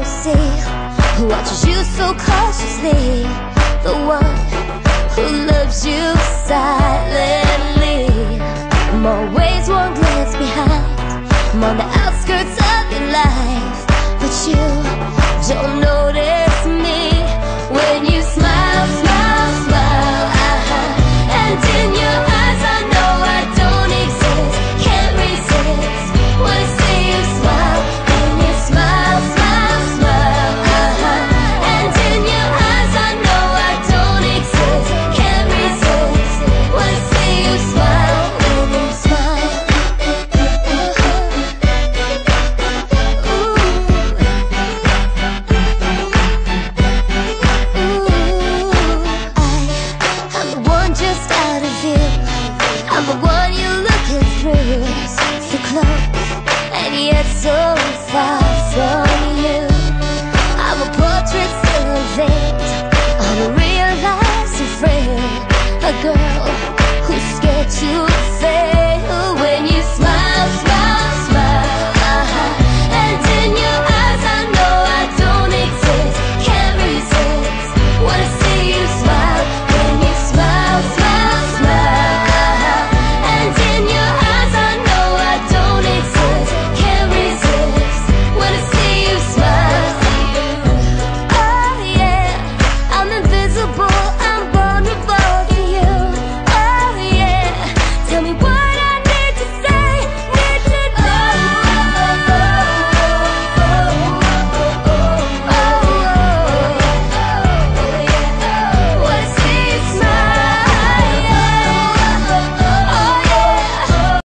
see who watches you so cautiously, the one who loves you silently. I'm always one glance behind, I'm on the outskirts of your life, but you don't notice.